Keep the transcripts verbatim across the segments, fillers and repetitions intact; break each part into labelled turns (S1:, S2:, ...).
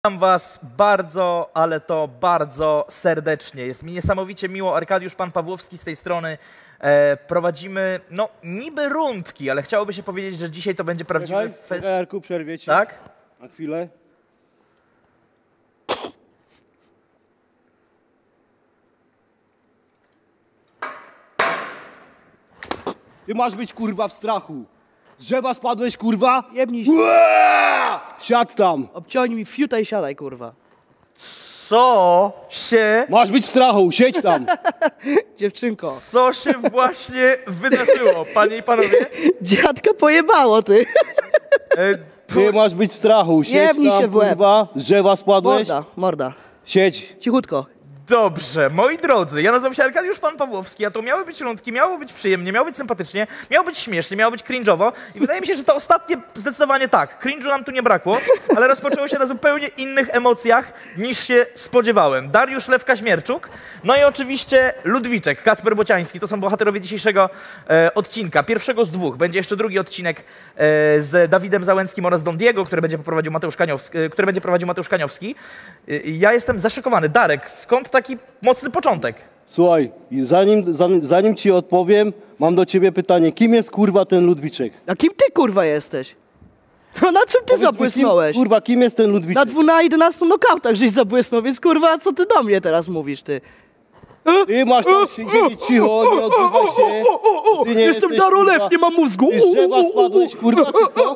S1: Witam was bardzo, ale to bardzo serdecznie. Jest mi niesamowicie miło. Arkadiusz Pan Pawłowski z tej strony. E, prowadzimy, no niby rundki, ale chciałoby się powiedzieć, że dzisiaj to będzie prawdziwy fest...
S2: Jarku, przerwie ci.
S1: Tak?
S2: Na chwilę. Ty masz być kurwa w strachu. Z drzewa spadłeś kurwa?
S3: Jebnij się.
S2: Siadł tam.
S3: Obciągnij mi fiuta i siadaj, kurwa.
S1: Co się...
S2: Masz być w strachu, siedź tam.
S3: Dziewczynko.
S1: Co się właśnie wydarzyło, panie i panowie?
S3: Dziadka pojebało, ty.
S1: E,
S2: Ty masz być w strachu, siedź
S3: Jebnij
S2: tam
S3: się w łeb.
S2: kurwa. Z drzewa spadłeś?
S3: Morda, morda.
S2: Siedź.
S3: Cichutko.
S1: Dobrze, moi drodzy, ja nazywam się Arkadiusz Pan Pawłowski, a to miały być rundki, miało być przyjemnie, miało być sympatycznie, miało być śmiesznie, miało być cringe'owo i wydaje mi się, że to ostatnie zdecydowanie tak. Cringe'u nam tu nie brakło, ale rozpoczęło się na zupełnie innych emocjach niż się spodziewałem. Dariusz Lewka-Śmierczuk, no i oczywiście Ludwiczek, Kacper Bociański, to są bohaterowie dzisiejszego e, odcinka, pierwszego z dwóch. Będzie jeszcze drugi odcinek e, z Dawidem Załęckim oraz Don Diego, który będzie poprowadził Mateusz Kaniowski, e, który będzie prowadził Mateusz Kaniowski. E, ja jestem zaszokowany. Darek, skąd taki mocny początek?
S2: Słuchaj, i zanim, zanim, zanim ci odpowiem, mam do ciebie pytanie. Kim jest kurwa ten Ludwiczek?
S3: A kim ty, kurwa, jesteś? No na czym ty
S2: Powiedz mi,
S3: zabłysnąłeś?
S2: Kim, kurwa, kim jest ten Ludwiczek?
S3: Na dwóch na jedenastu nokautach żeś zabłysnął, więc kurwa, co ty do mnie teraz mówisz, ty?
S2: Ty masz tam siedzieć cicho, nie odzywaj się. Ty nie
S3: Jestem
S2: jesteś,
S3: Darolew,
S2: kurwa,
S3: nie mam mózgu.
S2: Ty z drzewa spadłeś, kurwa, czy co?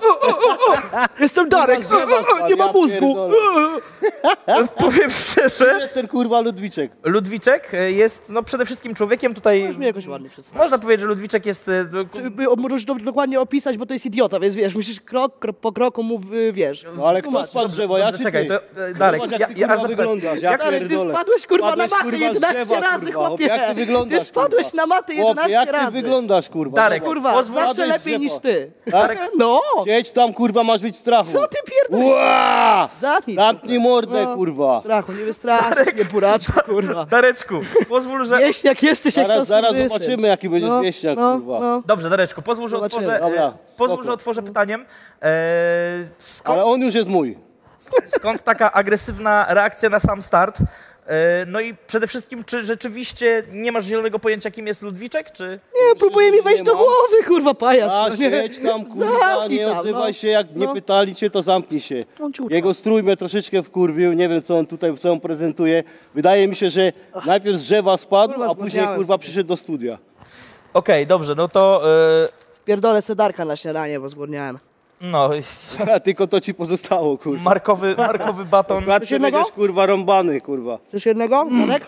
S3: Jestem Darek,
S2: z drzewa spadł,
S3: nie mam
S2: ja
S3: mózgu.
S2: pierdolę.
S1: Powiem
S2: Kim
S1: szczerze,
S2: jest ten kurwa Ludwiczek?
S1: Ludwiczek jest no, przede wszystkim człowiekiem tutaj...
S3: Możesz mnie jakoś ładnie przedstawić.
S1: Można powiedzieć, że Ludwiczek jest... e,
S3: Możesz do- dokładnie opisać, bo to jest idiota, więc wiesz, musisz krok, krok po kroku mu, y, wiesz.
S2: No ale kto
S3: tłumaczyć.
S2: spadł z drzewa, ja
S1: Dobrze,
S2: czy
S1: czekaj,
S2: ty?
S1: to e, Darek,
S2: Zobacz, jak
S1: ja,
S2: ty,
S1: ja
S2: kurwa,
S1: aż zapytam,
S2: wyglądasz, ja
S1: jak,
S3: Darek, ty
S2: pierdolę.
S3: spadłeś kurwa
S2: Spadłeś,
S3: na matę
S2: kurwa, z
S3: jedenaście
S2: drzewa,
S3: razy,
S2: kurwa.
S3: chłopie.
S2: Jak ty wyglądasz,
S3: Ty spadłeś
S2: kurwa?
S3: na matę
S2: Chłopie,
S3: jedenaście
S2: jak ty
S3: razy.
S2: wyglądasz, kurwa?
S1: Darek,
S2: Zobacz.
S3: Kurwa,
S1: Pozwól-
S3: zawsze
S2: Spadłeś z
S3: lepiej
S2: drzewa.
S3: niż ty.
S1: Darek,
S3: No,
S2: Siedź tam, kurwa, masz być w strachu.
S3: co ty pierdolisz?
S2: Ła!
S3: Zamknij.
S2: Zamknij mordę,
S3: No,
S2: kurwa.
S3: Strachu, nie wystraszysz mnie, buraczku, kurwa.
S1: Dareczku, pozwól, że...
S3: Wieśniak jesteś jak
S2: Zaraz,
S3: sam
S2: zaraz
S3: skurwysyn.
S2: zobaczymy, jaki będziesz
S3: No,
S2: wieśniak,
S3: no,
S2: kurwa.
S3: no.
S1: Dobrze, Dareczku, pozwól, że
S3: Zobaczymy.
S1: otworzę,
S2: Dobra,
S1: e, pozwól,
S2: spoko.
S1: że otworzę pytaniem. E, skąd,
S2: Ale on już jest mój.
S1: skąd taka agresywna reakcja na sam start? E, no i przede wszystkim, czy rzeczywiście nie masz zielonego pojęcia, kim jest Ludwiczek, czy...
S3: Nie, próbuje mi wejść
S2: Nie
S3: do
S2: mam.
S3: głowy, kurwa, pajac.
S2: A,
S3: no nie.
S2: siedź tam, kurwa,
S3: Zamknij
S2: nie
S3: tam,
S2: odzywaj
S3: no.
S2: się, jak nie
S3: No.
S2: pytali cię, to zamknij się.
S3: On ciutko.
S2: Jego strój mnie troszeczkę wkurwił, nie wiem, co on tutaj, co on prezentuje. Wydaje mi się, że najpierw z drzewa spadł,
S3: Kurwa,
S2: a później,
S3: zgłodniałem
S2: kurwa,
S3: sobie.
S2: przyszedł do studia.
S1: Okej, dobrze, no to... E,
S3: Pierdolę sedarka na śniadanie, bo zgłodniałem.
S1: no,
S2: A tylko to ci pozostało, kurwa.
S1: markowy, markowy baton.
S2: Klatce
S3: jednego?
S2: będziesz, kurwa, rąbany, kurwa.
S3: Chcesz jednego, Darek?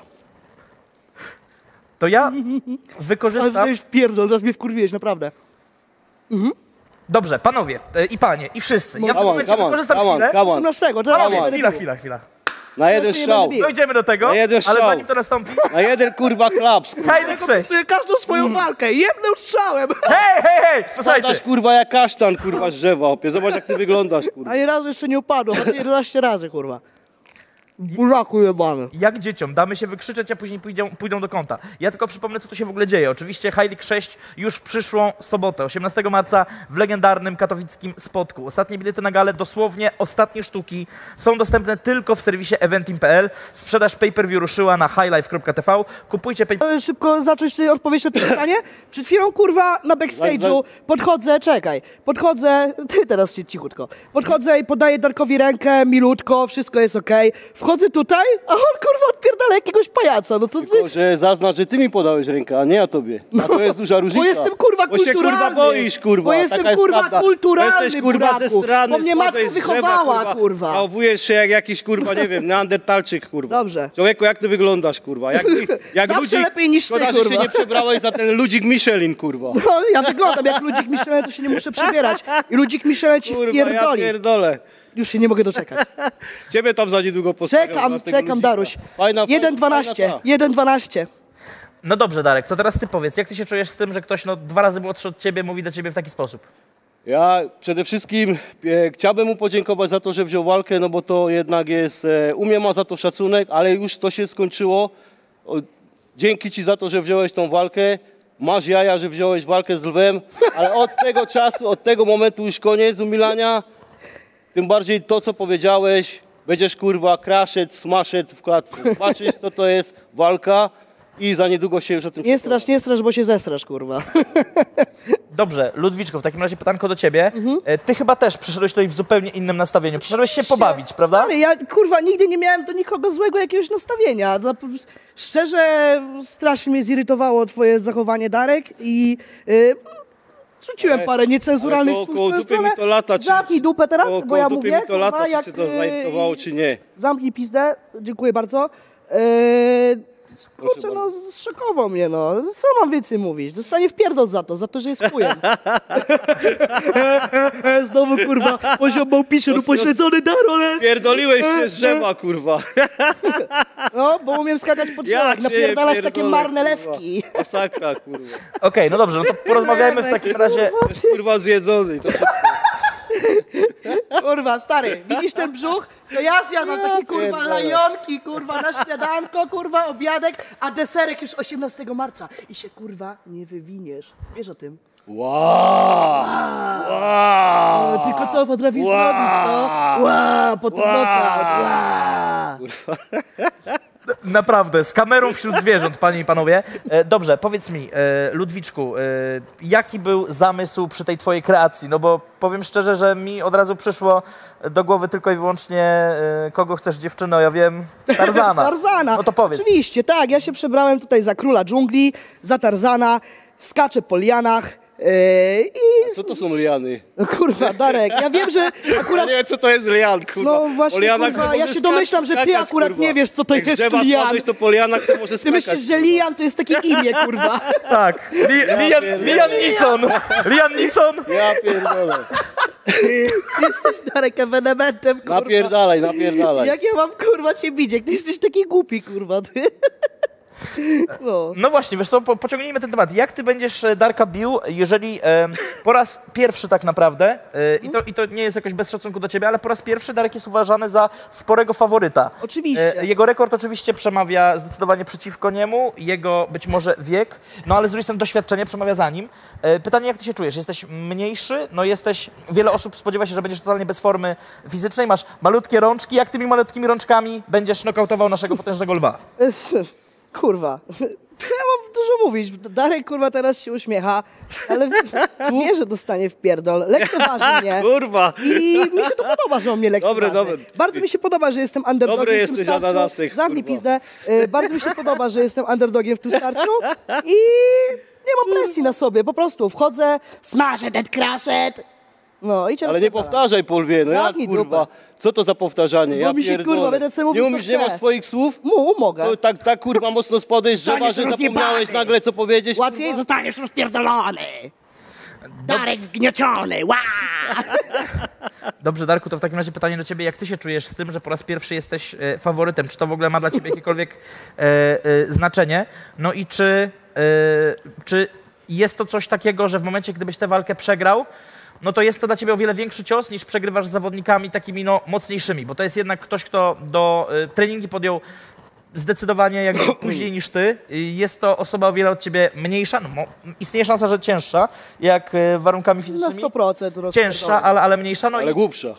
S1: To ja
S3: Ale
S1: wykorzystam...
S3: jesteś w pierdol, zaraz mnie wkurwiłeś, naprawdę.
S1: Dobrze, panowie e, i panie, i wszyscy. Ja w tym
S2: Come on,
S1: momencie
S2: come on,
S1: wykorzystam
S2: come on,
S1: chwilę.
S2: come on.
S3: osiemnastego, teraz
S1: Panowie,
S3: będę
S1: chwila,
S3: bił.
S1: chwila, chwila.
S2: Na jeden
S3: Jeszcze nie
S2: strzał.
S3: będę bił.
S1: Dojdziemy do tego,
S2: Na jeden
S1: ale
S2: strzał.
S1: zanim to nastąpi...
S2: Na jeden, kurwa, klaps, kurwa.
S1: Hajnek sześć!
S3: Każdą swoją walkę, jednym strzałem.
S1: Hej, hej, hej! Słuchajcie,
S2: Padasz, kurwa, jak kasztan, kurwa, z drzewa, opie. Zobacz, jak ty wyglądasz, kurwa.
S3: Ani razu jeszcze nie upadłem, choć jedenaście razy, kurwa. Buraku jebany.
S1: jak dzieciom damy się wykrzyczeć, a później pójdą, pójdą do kąta. Ja tylko przypomnę, co tu się w ogóle dzieje. Oczywiście High League sześć już w przyszłą sobotę, osiemnastego marca w legendarnym katowickim Spotku. Ostatnie bilety na galę, dosłownie ostatnie sztuki, są dostępne tylko w serwisie eventim kropka p l. Sprzedaż pay-per-view ruszyła na highlife kropka t v. Kupujcie pay
S3: E, Szybko zacząć ty odpowiedź na to pytanie. Przed chwilą, kurwa, na backstage'u podchodzę, czekaj, podchodzę, ty teraz się cichutko, podchodzę i podaję Darkowi rękę, milutko, wszystko jest okej. Wchodzę tutaj, a on, kurwa, odpierdala jakiegoś pajaca, no to ty...
S2: Tylko, że zaznacz, że ty mi podałeś rękę, a nie ja tobie. A to jest duża różnica.
S3: Bo jestem, kurwa,
S2: Bo się,
S3: kulturalny.
S2: kurwa, boisz, kurwa.
S3: Bo jestem,
S2: Taka jest
S3: kurwa,
S2: prawda.
S3: kulturalny,
S2: Bo jesteś, kurwa,
S3: buraku.
S2: ze strony,
S3: Bo mnie
S2: spadłeś
S3: matka
S2: z drzewa,
S3: wychowała, kurwa.
S2: Zachowujesz się jak jakiś, kurwa, nie wiem, neandertalczyk, kurwa.
S3: Dobrze.
S2: Człowieku, jak ty wyglądasz, kurwa? Jak, jak
S3: Zawsze
S2: ludzik,
S3: lepiej niż ty,
S2: szkoda, że się
S3: kurwa.
S2: nie przebrałeś za ten ludzik Michelin, kurwa.
S3: No, ja wyglądam jak ludzik Michelin, to się nie muszę przebierać. I ludzik Michelin ci
S2: Kurwa, ja
S3: wpierdoli.
S2: pierdolę.
S3: Już się nie mogę doczekać.
S2: Ciebie tam za niedługo postawią.
S3: Czekam,
S2: za tego
S3: czekam,
S2: ludzika.
S3: Daruś.
S2: Fajna,
S3: jeden
S2: fajna,
S3: dwanaście,
S2: fajna ta.
S3: jeden dwanaście.
S1: No dobrze, Darek, to teraz ty powiedz, jak ty się czujesz z tym, że ktoś no, dwa razy młodszy od ciebie mówi do ciebie w taki sposób?
S2: Ja przede wszystkim e, chciałbym mu podziękować za to, że wziął walkę, no bo to jednak jest, e, u mnie ma za to szacunek, ale już to się skończyło. O, dzięki ci za to, że wziąłeś tą walkę. Masz jaja, że wziąłeś walkę z lwem, ale od tego czasu, od tego momentu już koniec umilania. Tym bardziej to, co powiedziałeś, będziesz kurwa crashet, smashet w klatce. Zobaczysz co to jest walka i za niedługo się już o tym
S3: Nie strasz, nie strasz, bo się zestrasz, kurwa.
S1: Dobrze, Ludwiczko, w takim razie pytanko do ciebie. Mhm. Ty chyba też przyszedłeś tutaj w zupełnie innym nastawieniu. Przyszedłeś się pobawić, prawda?
S3: Stary, ja kurwa nigdy nie miałem do nikogo złego jakiegoś nastawienia. Dla, szczerze, strasznie mnie zirytowało twoje zachowanie, Darek, i yy, rzuciłem
S2: Ale-
S3: parę niecenzuralnych
S2: ale
S3: słów
S2: koło
S3: w twoją
S2: dupy mi
S3: stronę.
S2: to lata, czy-
S3: Zamknij dupę teraz,
S2: Koło,
S3: bo
S2: koło
S3: ja
S2: dupy
S3: mówię,
S2: mi to lata,
S3: kurwa,
S2: czy
S3: jak...
S2: cię to
S3: yy,
S2: zainteresowało, czy nie.
S3: Zamknij pizdę, dziękuję bardzo. Yy, kurczę, no zszokował mnie, no. Co mam więcej mówić? Dostanie wpierdol za to, za to, że jest chujem. Znowu, kurwa, poziom małpiszy, upośledzony Darole.
S2: Pierdoliłeś się z drzewa, kurwa.
S3: No, bo umiem skakać po drzewach,
S2: cię
S3: napierdalać takie
S2: pierdolę,
S3: marne
S2: kurwa.
S3: lewki.
S2: Masakra, kurwa.
S1: Okej, no dobrze, no to porozmawiajmy w takim razie...
S2: To jest kurwa zjedzony. To
S3: Kurwa, stary, widzisz ten brzuch? To ja zjadam takie, kurwa,
S2: pierdolę.
S3: lajonki, kurwa, na śniadanko, kurwa, obiadek, a deserek już osiemnastego marca. I się, kurwa, nie wywiniesz. Wiesz o tym?
S2: Wow!
S3: O, tylko to potrafisz
S2: Wow.
S3: zrobić, co? Wow, po to wow.
S1: Naprawdę, z kamerą wśród zwierząt, panie i panowie. E, dobrze, powiedz mi, e, Ludwiczku, e, jaki był zamysł przy tej twojej kreacji? No bo powiem szczerze, że mi od razu przyszło do głowy tylko i wyłącznie e, kogo chcesz dziewczyno, ja wiem, Tarzana.
S3: Tarzana.
S1: No to powiedz.
S3: Oczywiście, tak, ja się przebrałem tutaj za króla dżungli, za Tarzana, skaczę po lianach yy, i...
S2: Co to są liany?
S3: No, kurwa, Darek, ja wiem, że
S2: Ja
S3: akurat...
S2: nie wiem, co to jest lian, kurwa.
S3: No właśnie,
S2: Po lianach
S3: kurwa,
S2: se
S3: ja
S2: może
S3: się
S2: skakać,
S3: domyślam, że ty
S2: skakać,
S3: akurat
S2: kurwa.
S3: nie wiesz, co to
S2: Jak
S3: jest
S2: z drzewa
S3: lian.
S2: spadłeś, to po lianach se może
S3: Ty
S2: skakać.
S3: myślisz, że Lian to jest takie imię, kurwa.
S1: Tak, Li, Liam, Liam Neeson. Liam Neeson.
S2: Ja pierdolę.
S3: Jesteś, Darek, ewenementem, kurwa.
S2: Napierdalaj, napierdalaj.
S3: Jak ja mam, kurwa, cię bić, jak ty jesteś taki głupi, kurwa, ty. No.
S1: No właśnie, wiesz co, po, pociągnijmy ten temat. Jak ty będziesz e, Darka bił, jeżeli e, po raz pierwszy tak naprawdę, e, i, to, i to nie jest jakoś bez szacunku do ciebie, ale po raz pierwszy Darek jest uważany za sporego faworyta.
S3: Oczywiście.
S1: E, jego rekord oczywiście przemawia zdecydowanie przeciwko niemu, jego być może wiek, no ale z drugiej strony doświadczenie przemawia za nim. E, pytanie, jak ty się czujesz? Jesteś mniejszy, no jesteś, wiele osób spodziewa się, że będziesz totalnie bez formy fizycznej, masz malutkie rączki, jak tymi malutkimi rączkami będziesz nokautował naszego potężnego lwa?
S3: Kurwa. Ja mam dużo mówić. Darek, kurwa, teraz się uśmiecha, ale wie, że dostanie w pierdol. Lekceważy mnie.
S2: Kurwa.
S3: I mi się to podoba, że on mnie lekceważy.
S2: Dobre, dobre.
S3: Bardzo mi się podoba, że jestem underdogiem
S2: Dobry
S3: w tym
S2: jesteś,
S3: starciu.
S2: ananasek,
S3: Zamknij
S2: kurwa.
S3: pizdę. Y, Bardzo mi się podoba, że jestem underdogiem w tym starciu i nie mam presji na sobie. Po prostu wchodzę, smash it, crash it. No i cię
S2: Ale nie
S3: rozpierdalam.
S2: powtarzaj, Polwie, no jak
S3: Zamknij
S2: kurwa.
S3: dupę.
S2: Co to za powtarzanie?
S3: Bo
S2: Ja
S3: mi się,
S2: pierdolę.
S3: kurwa, będę sobie mówił,
S2: Nie
S3: co
S2: umiesz, nie
S3: chcę.
S2: masz swoich słów?
S3: Mu, mogę.
S2: To tak, tak kurwa mocno spodejść z drzewa, że
S3: Zostaniesz
S2: zapomniałeś
S3: rozjebany.
S2: nagle co powiedzieć?
S3: Łatwiej
S2: kurwa?
S3: zostaniesz rozpierdolony. Darek wgniociony, ła!
S1: Dobrze, Darku, to w takim razie pytanie do ciebie, jak ty się czujesz z tym, że po raz pierwszy jesteś e, faworytem? Czy to w ogóle ma dla ciebie jakiekolwiek e, e, znaczenie? No i czy, e, czy jest to coś takiego, że w momencie, gdybyś tę walkę przegrał, no to jest to dla ciebie o wiele większy cios, niż przegrywasz z zawodnikami takimi no, mocniejszymi, bo to jest jednak ktoś, kto do e, treningi podjął zdecydowanie jakby później niż ty. Jest to osoba o wiele od ciebie mniejsza, no, mo, istnieje szansa, że cięższa, jak e, warunkami
S3: Na
S1: fizycznymi.
S3: sto procent
S1: Cięższa, ale, ale mniejsza. No
S2: Ale
S1: i
S2: głupsza.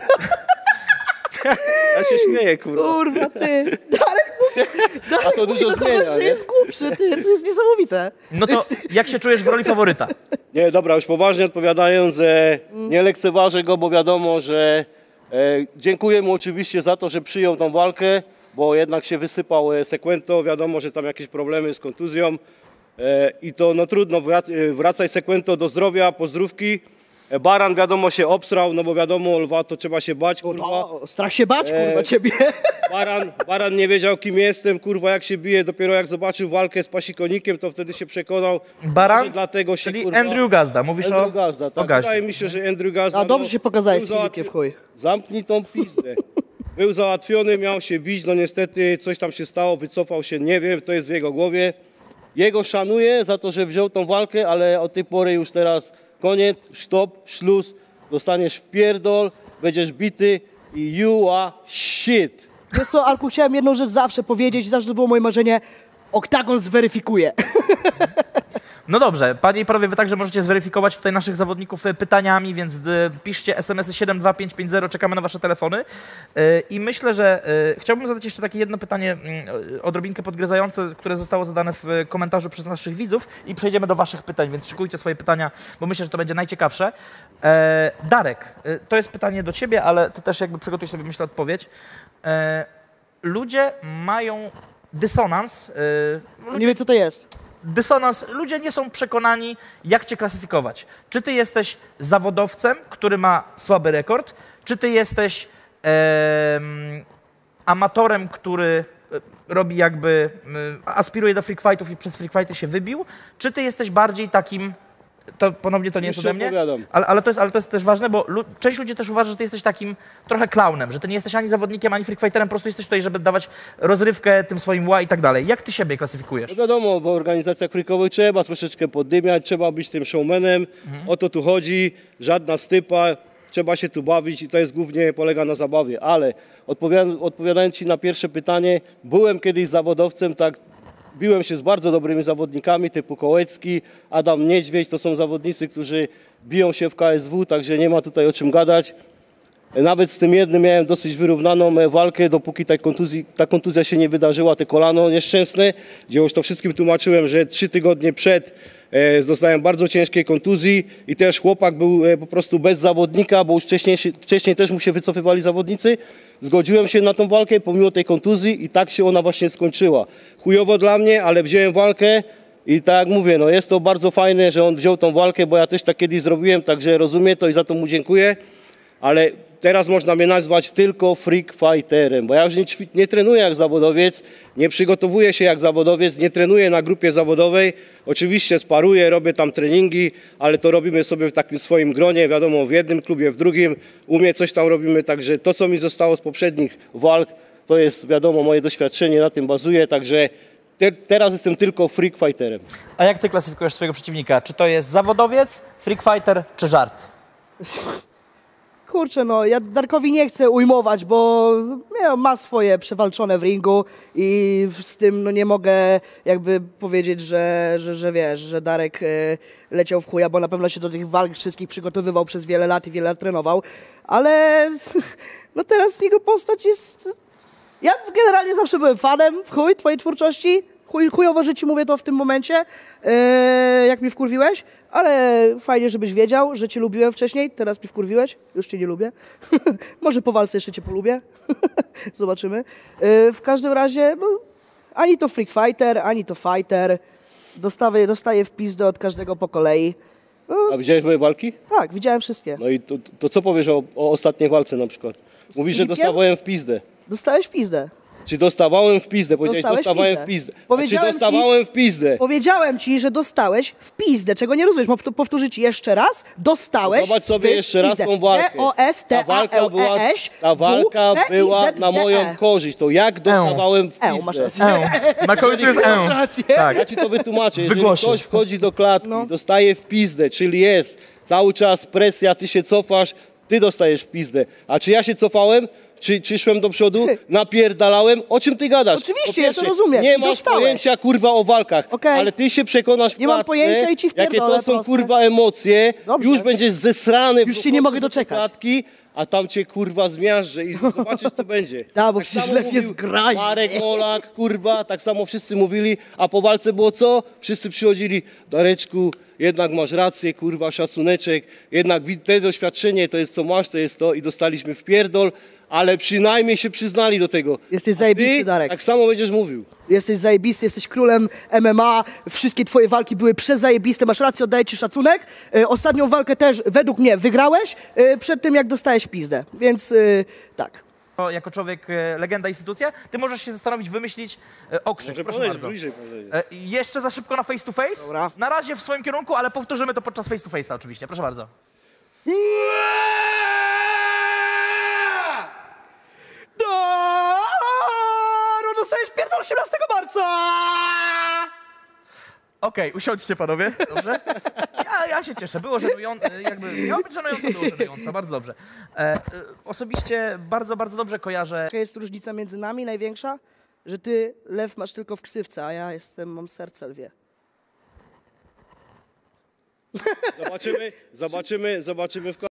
S2: Ja się śmieję, kurwa.
S3: Kurwa, ty. Darek mówi, Darek
S2: A to
S3: mówi
S2: dużo
S3: do kogoś,
S2: zmienia,
S3: że
S2: nie?
S3: jest głupszy, ty. To jest niesamowite.
S1: No to jak się czujesz w roli faworyta?
S2: Nie, dobra, już poważnie odpowiadając, e, nie lekceważę go, bo wiadomo, że e, dziękuję mu oczywiście za to, że przyjął tą walkę, bo jednak się wysypał e, Sekwento, wiadomo, że tam jakieś problemy z kontuzją e, i to no trudno, wrac, e, wracaj Sekwento do zdrowia, pozdrówki. E, Baran wiadomo się obsrał, no bo wiadomo, lwa to trzeba się bać, kurwa.
S3: O, strach się bać, kurwa,
S2: E,
S3: ciebie.
S2: Baran, Baran nie wiedział, kim jestem, kurwa, jak się bije, dopiero jak zobaczył walkę z Pasikonikiem, to wtedy się przekonał.
S1: Baran,
S2: Może dlatego się,
S1: czyli
S2: kurwa,
S1: Andrew Gazda. Mówisz
S2: Andrew
S1: o,
S2: Gazda,
S1: o
S2: tak.
S1: Gaździe.
S2: Wydaje mi się, że Andrew Gazda...
S3: A dobrze się pokazałeś
S2: był
S3: z Filipie w chuj.
S2: Zamknij tą pizdę. Był załatwiony, miał się bić, no niestety coś tam się stało, wycofał się, nie wiem, to jest w jego głowie. Jego szanuję za to, że wziął tą walkę, ale od tej pory już teraz koniec, stop, szluz, dostaniesz w pierdol, będziesz bity i you are shit.
S3: Wiesz co, Arku, chciałem jedną rzecz zawsze powiedzieć, zawsze to było moje marzenie. Oktagon zweryfikuje.
S1: No dobrze, panie i panowie, wy także możecie zweryfikować tutaj naszych zawodników e, pytaniami, więc y, piszcie es em esy siedem dwa pięć pięć zero, czekamy na wasze telefony. Y, I myślę, że y, chciałbym zadać jeszcze takie jedno pytanie y, odrobinkę podgryzające, które zostało zadane w komentarzu przez naszych widzów i przejdziemy do waszych pytań, więc szykujcie swoje pytania, bo myślę, że to będzie najciekawsze. E, Darek, y, to jest pytanie do ciebie, ale ty też jakby przygotuj sobie, myślę, odpowiedź. E, ludzie mają dysonans. Y,
S3: Nie wiem, co to jest.
S1: Dysonans, ludzie nie są przekonani, jak cię klasyfikować. Czy ty jesteś zawodowcem, który ma słaby rekord, czy ty jesteś em, amatorem, który e, robi jakby, e, aspiruje do freak fightów i przez freak fighty się wybił, czy ty jesteś bardziej takim, to ponownie to nie jest
S2: Już
S1: ode mnie,
S2: odpowiadam.
S1: ale, ale, to jest, ale to jest też ważne, bo lu część ludzi też uważa, że ty jesteś takim trochę klaunem, że ty nie jesteś ani zawodnikiem, ani freak fighterem, po prostu jesteś tutaj, żeby dawać rozrywkę tym swoim ła i tak dalej. Jak ty siebie klasyfikujesz?
S2: No wiadomo, w organizacjach freakowych trzeba troszeczkę poddymiać, trzeba być tym showmanem,
S1: Mhm.
S2: o to tu chodzi, żadna stypa, trzeba się tu bawić i to jest głównie polega na zabawie, ale odpowiadając, odpowiadając ci na pierwsze pytanie, byłem kiedyś zawodowcem, tak, biłem się z bardzo dobrymi zawodnikami typu Kołecki, Adam Niedźwiedź, to są zawodnicy, którzy biją się w K S W, także nie ma tutaj o czym gadać. Nawet z tym jednym miałem dosyć wyrównaną walkę, dopóki ta, kontuzji, ta kontuzja się nie wydarzyła, te kolano nieszczęsne, gdzie już to wszystkim tłumaczyłem, że trzy tygodnie przed e, dostałem bardzo ciężkiej kontuzji i też chłopak był e, po prostu bez zawodnika, bo już wcześniej, wcześniej też mu się wycofywali zawodnicy. Zgodziłem się na tą walkę pomimo tej kontuzji i tak się ona właśnie skończyła. Chujowo dla mnie, ale wziąłem walkę i tak jak mówię, no jest to bardzo fajne, że on wziął tą walkę, bo ja też tak kiedyś zrobiłem, także rozumiem to i za to mu dziękuję, ale teraz można mnie nazwać tylko freak fighterem, bo ja już nie, nie trenuję jak zawodowiec, nie przygotowuję się jak zawodowiec, nie trenuję na grupie zawodowej. Oczywiście sparuję, robię tam treningi, ale to robimy sobie w takim swoim gronie, wiadomo, w jednym klubie, w drugim. U mnie coś tam robimy, także to, co mi zostało z poprzednich walk, to jest, wiadomo, moje doświadczenie, na tym bazuje, także te, teraz jestem tylko freak fighterem.
S1: A jak ty klasyfikujesz swojego przeciwnika? Czy to jest zawodowiec, freak fighter, czy żart?
S3: Kurczę, no, ja Darkowi nie chcę ujmować, bo nie, ma swoje przewalczone w ringu i z tym no, nie mogę jakby powiedzieć, że, że, że wiesz, że Darek e, leciał w chuja, bo na pewno się do tych walk wszystkich przygotowywał przez wiele lat i wiele lat trenował, ale no teraz jego postać jest... Ja generalnie zawsze byłem fanem w chuj twojej twórczości, chuj, chujowo, że ci mówię to w tym momencie, e, jak mi wkurwiłeś, ale fajnie, żebyś wiedział, że cię lubiłem wcześniej, teraz mi wkurwiłeś, już cię nie lubię. Może po walce jeszcze cię polubię, zobaczymy. E, w każdym razie, no, ani to freak fighter, ani to fighter, dostaję, dostaję w pizdę od każdego po kolei. No,
S2: A widziałeś moje walki?
S3: tak, widziałem wszystkie.
S2: No i to, to co powiesz o, o ostatniej walce na przykład? Mówisz, że
S3: Filipiem?
S2: dostawałem w pizdę.
S3: Dostałeś w pizdę.
S2: Czy dostawałem w pizdę? Powiedziałeś,
S3: Dostałeś w
S2: dostawałem
S3: pizdę.
S2: w pizdę. A czy
S3: Powiedziałem ci-
S2: dostawałem w pizdę?
S3: Powiedziałem ci, że dostałeś w pizdę, czego nie rozumiesz. Powt- Powtórzę ci jeszcze raz. Dostałeś
S2: Zobacz sobie
S3: w
S2: jeszcze raz
S3: pizdę.
S2: tą walkę.
S3: D O S T
S2: Ta
S3: A
S2: walka
S3: L
S2: była,
S3: E S
S2: ta walka
S3: W P I
S2: była
S3: Z D E.
S2: na moją korzyść. To jak dostawałem w
S3: Eł, masz
S2: pizdę?
S3: rację.
S1: E. Na końcu jest
S3: Masz
S1: E.
S3: rację.
S1: Tak.
S2: Ja ci to wytłumaczę. Jeżeli
S1: Wygłosie.
S2: ktoś wchodzi do klatki,
S3: No.
S2: dostaje w pizdę, czyli jest cały czas presja, ty się cofasz, ty dostajesz w pizdę. A czy ja się cofałem? Czy, czy szłem do przodu? Napierdalałem? O czym ty gadasz?
S3: Oczywiście,
S2: Po
S3: ja
S2: pierwsze,
S3: to rozumiem.
S2: Nie
S3: I
S2: masz
S3: dostałeś.
S2: pojęcia, kurwa, o walkach.
S3: Okej.
S2: Ale ty się przekonasz w
S3: Nie mam
S2: klatce,
S3: pojęcia i ci
S2: jakie
S3: wpierdolę
S2: to są,
S3: proste.
S2: kurwa, emocje.
S3: Dobrze.
S2: Już będziesz zesrany.
S3: Już się nie mogę doczekać.
S2: Klatki, a tam cię, kurwa, zmiażdżę i zobaczysz, co będzie.
S3: Da, bo
S2: Tak
S3: przecież
S2: samo
S3: lew
S2: mówił
S3: jest groźny.
S2: Marek Molak, kurwa, tak samo wszyscy mówili, a po walce było co? Wszyscy przychodzili, Dareczku, jednak masz rację, kurwa, szacuneczek, jednak te doświadczenie to jest co masz, to jest to i dostaliśmy w pierdol, ale przynajmniej się przyznali do tego.
S3: Jesteś
S2: A
S3: zajebisty,
S2: ty
S3: Darek.
S2: tak samo będziesz mówił.
S3: Jesteś zajebisty, jesteś królem M M A, wszystkie twoje walki były przezajebiste, masz rację, oddaję ci szacunek. E, ostatnią walkę też według mnie wygrałeś e, przed tym, jak dostałeś w pizdę, więc e, tak.
S1: Jako człowiek, e, legenda, instytucja, ty możesz się zastanowić, wymyślić e, okrzyk.
S2: Może
S1: Proszę
S2: powiedzieć,
S1: bardzo.
S2: bliżej powiedzieć.
S1: E, jeszcze za szybko na face to face.
S3: Dobra.
S1: Na razie w swoim kierunku, ale powtórzymy to podczas face to face'a oczywiście. Proszę bardzo.
S3: No dostajesz pierdol osiemnastego marca!
S1: Okej, usiądźcie panowie. Dobrze? Ja, ja się cieszę. Było żenujące, jakby miało być żenujące, było żenujące. Bardzo dobrze. E, e, osobiście bardzo, bardzo dobrze kojarzę.
S3: Jaka jest różnica między nami największa? Że ty lew masz tylko w ksywce, a ja jestem, mam serce lwie.
S2: Zobaczymy, zobaczymy, zobaczymy w